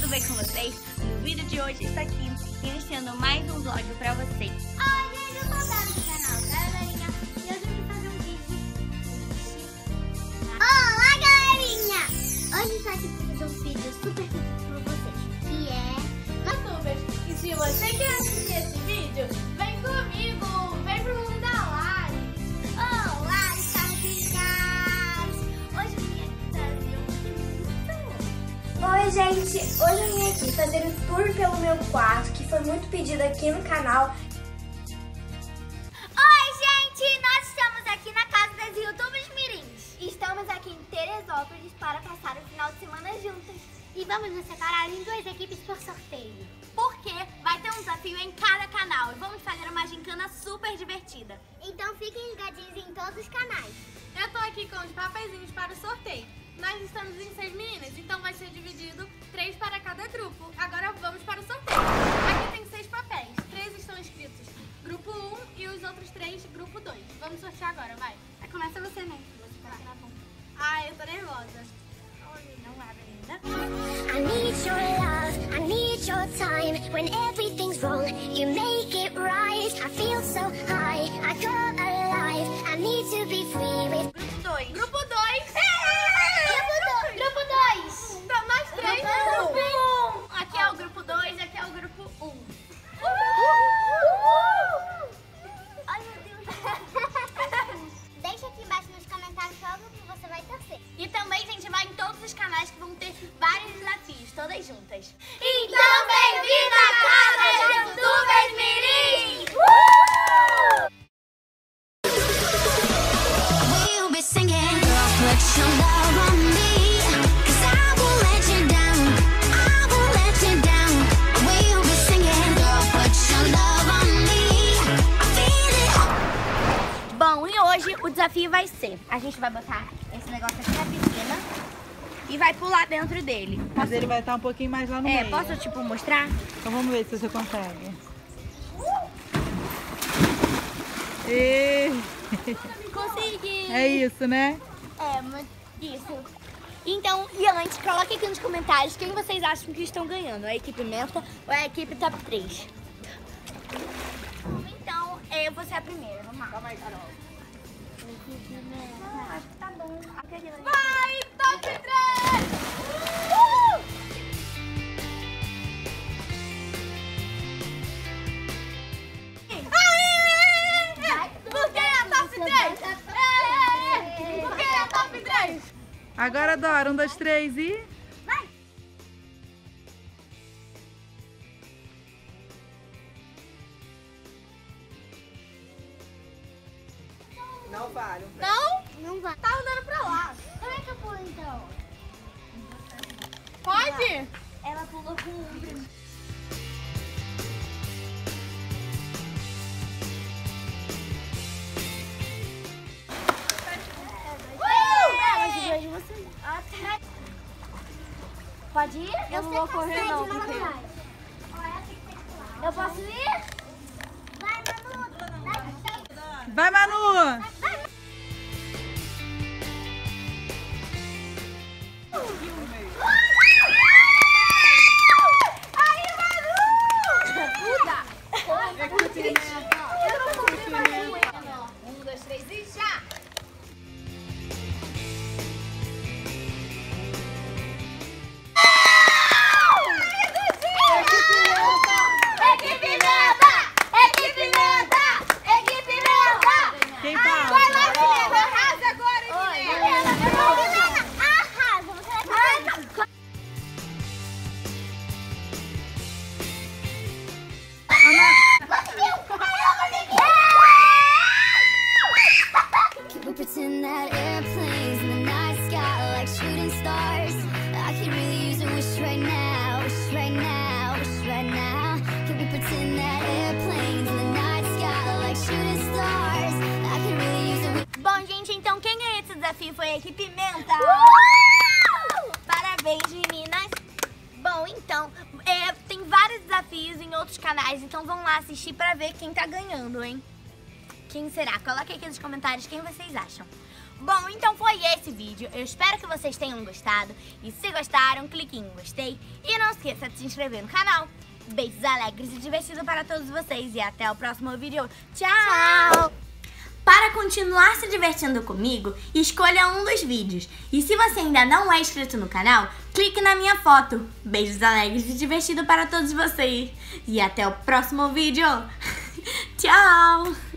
tudo bem com vocês? No vídeo de hoje está aqui, iniciando mais um vlog pra vocês. Oi, gente, eu sou Dara do canal Galerinha e hoje eu vim fazer um vídeo. Olá, galerinha! Hoje está aqui pra fazer um vídeo super feliz pra vocês, que é YouTubers. E se você quer assistir esse vídeo, vem comigo, vem pro mundo da Lari. Olá, Starzinhas! Hoje eu vim aqui trazer um vídeo. Oi, gente! Hoje eu vim aqui fazer um tour pelo meu quarto, que foi muito pedido aqui no canal. Oi, gente! Nós estamos aqui na casa das YouTubers Mirins. Estamos aqui em Teresópolis para passar o final de semana juntas. E vamos nos separar em duas equipes por sorteio. Porque vai ter um desafio em cada canal e vamos fazer uma gincana super divertida. Então fiquem ligadinhos em todos os canais. Eu tô aqui com os papeizinhos para o sorteio. Nós estamos em 6 meninas, então vai ser dividido 3 para cada grupo. Agora vamos para o sorteio. Aqui tem 6 papéis, 3 estão escritos grupo 1 e os outros 3 grupo 2. Vamos sortear agora, vai. Começa você, né? Você vai na bom. Ai, eu tô nervosa. Não abre ainda. I need your love, I need your time. When everything's wrong, you make it right. I feel so high, I come alive. I need to be free with Grupo 2. Grupo 2. Grupo 2. Tá mais 3. Grupo 1. Aqui é o grupo 2, aqui é o grupo 1. Ai, meu Deus. Deixa aqui embaixo nos comentários qual grupo você vai torcer. E também, gente, vai em todos os canais que vão ter vários desafios, todas juntas. Então, bem-vindo à casa das YouTubers Mirins! we'll be singing. Girl, put your love on me, 'cause I won't let you down. I won't let you down. We'll be singing. Girl, put your love on me. I feel it. Bom, e hoje o desafio vai ser, a gente vai botar esse negócio aqui na piscina e vai pular dentro dele. Mas ele vai estar um pouquinho mais lá no meio. Posso, tipo, mostrar? Então vamos ver se você consegue. E... Consegui! É isso, né? Mas isso. Então, e antes, coloque aqui nos comentários quem vocês acham que estão ganhando, a equipe Menta ou a equipe Top 3. Então, eu vou ser a primeira, vamos lá. Calma aí, Carol. Acho que tá bom. Vai, top 3! Por que é top 3? Por que é top 3? Agora, Dora, 1, 2, 3 e... Não vale. Não? Não vai. Tá andando pra lá. Como é que eu pulo então? Pode? Ela pulou com um. Pode ir? Eu não vou correr não, porque... Eu posso ir? Vai, Manu! Vai, Manu! Quem fala? Vai lá, Guilherme, arrasa agora, Guilherme. Can we pretend that airplanes in the night sky like shooting stars? I could really use a wish right now, wish right now, wish right now. Can we pretend that airplanes in the night sky like shooting stars? I could really use a wish. Bom, gente, então quem ganhou esse desafio foi a equipe Menta. Parabéns, meninas. Bom, então, tem vários desafios em outros canais, então vão lá assistir pra ver quem tá ganhando, hein? Quem será? Coloque aqui nos comentários quem vocês acham. Bom, então foi esse vídeo. Eu espero que vocês tenham gostado. E se gostaram, clique em gostei. E não esqueça de se inscrever no canal. Beijos alegres e divertidos para todos vocês. E até o próximo vídeo. Tchau! Para continuar se divertindo comigo, escolha um dos vídeos. E se você ainda não é inscrito no canal, clique na minha foto. Beijos alegres e divertidos para todos vocês. E até o próximo vídeo. Tchau!